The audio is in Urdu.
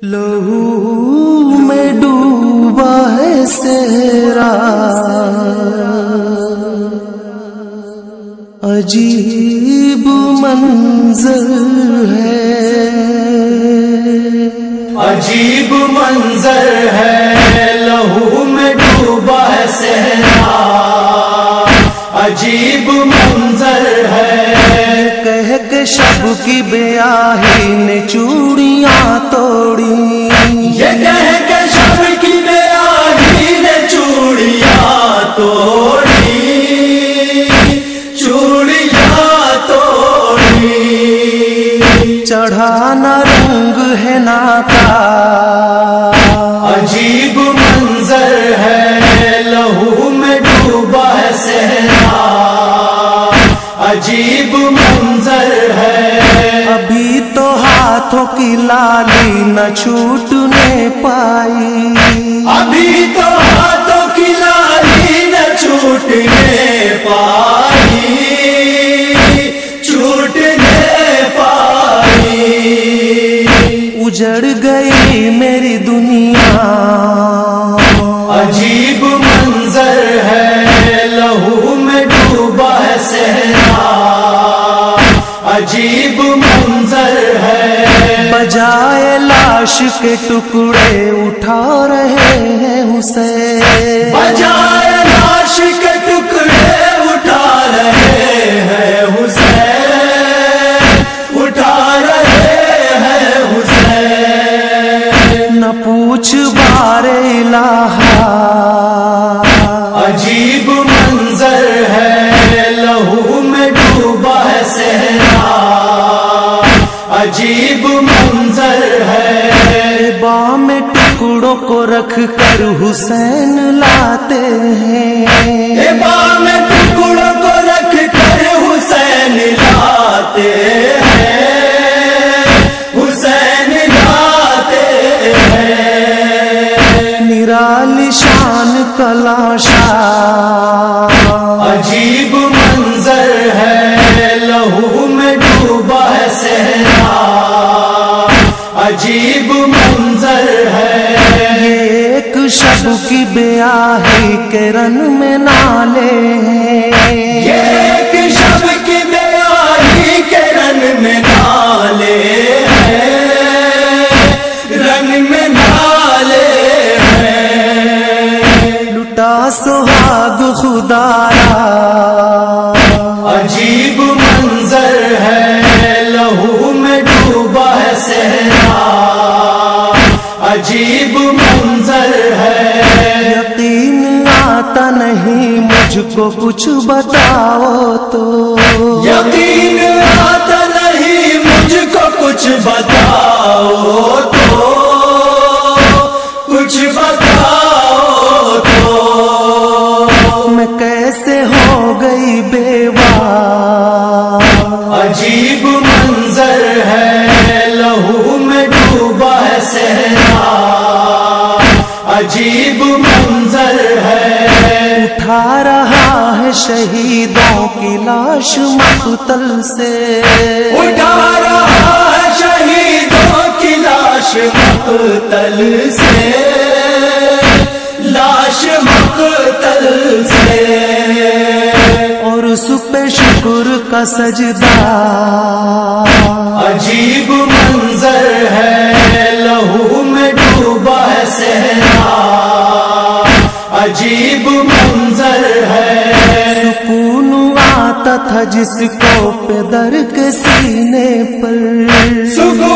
لہو میں ڈوبا ہے صحرا، عجیب منظر ہے، عجیب منظر ہے، لہو میں ڈوبا ہے صحرا، عجیب منظر ہے۔ کہہ کے شب کی بیاہی نے چوڑیاں توڑی، یہ کہہ کے شب کی بیاہی نے چوڑیاں توڑی، چوڑیاں توڑی۔ چڑھا نہ رنگ ہے ناتا، عجیب منظر ہے، لہو میں ڈوبا ہے صحرا، عجیب منظر ہے۔ ابھی تو ہاتھوں کی لالی نہ چھوٹنے پائی، ابھی تو ہاتھوں کی لالی نہ چھوٹنے پائی، چھوٹنے پائی۔ اجڑ گئی میری دنیا، عجیب منظر ہے، لہو میں ڈوبا ہے صحرا، عجیب منظر ہے۔ بجائے لاش کے ٹکڑے اٹھا رہے ہیں حسین، بجائے لاش کے ٹکڑے اٹھا رہے ہیں حسین، اٹھا رہے ہیں حسین۔ نہ پوچھ بار الہا، عجیب منظر ہے، لہو میں ڈوبا ہے صحرا، عجیب منظر ہے۔ بام میں ٹکڑوں کو رکھ کر حسین لاتے ہیں، بام میں ٹکڑوں کو رکھ کر حسین لاتے ہیں، حسین لاتے ہیں۔ نرالی شان کلاشا، عجیب منظر ہے، لہو میں ڈوبا ہے صحرا، عجیب منظر ہے۔ ایک شب کی بیاہی کے رن میں نالے ہیں، ایک شب کی بیاہی کے رن میں نالے ہیں، رن میں نالے ہیں۔ لٹا سہاگ خدایا، عجیب منظر ہے، لہو میں ڈوبا ہے صحرا، عجیب منظر ہے۔ یقین آتا نہیں مجھ کو کچھ بتاؤ تو، یقین آتا نہیں مجھ کو کچھ بتاؤ تو، کچھ بتاؤ تو۔ میں کیسے ہو گئی بیوہ، عجیب منظر ہے، لہو میں ڈوبا ہے صحرا، عجیب منظر ہے۔ اٹھا رہا ہے شہیدوں کی لاش مقتل سے، اٹھا رہا ہے شہیدوں کی لاش مقتل سے، لاش مقتل سے۔ اور اس پہ شکر کا سجدہ، عجیب منظر ہے، لہو میں ڈوبا ہے صحرا، عجیب منظر ہے۔ سکون آتا تھا جس کو پہ در کے سینے پر، سکون